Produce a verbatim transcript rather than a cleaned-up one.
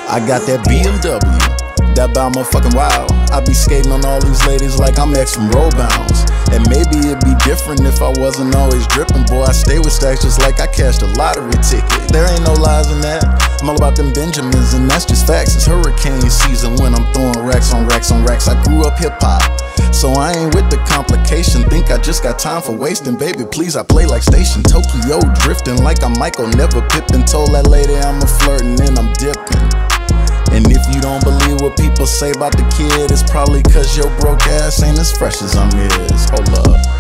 I got that B M W, that bout motherfucking wild. I be skating on all these ladies like I'm X from roll bounds. And maybe it'd be different if I wasn't always dripping. Boy, I stay with stacks just like I cashed a lottery ticket. There ain't no lies in that. I'm all about them Benjamins, and that's just facts. It's hurricane season when I'm throwing racks on racks on racks. I grew up hip-hop, so I ain't with the complication. Think I just got time for wasting. Baby, please, I play like Station Tokyo, drifting like I'm Michael, never Pippin. Told that lady I'm a flirtin' and I'm dipping. And if you don't believe what people say about the kid, it's probably cause your broke ass ain't as fresh as I'm is. Hold up.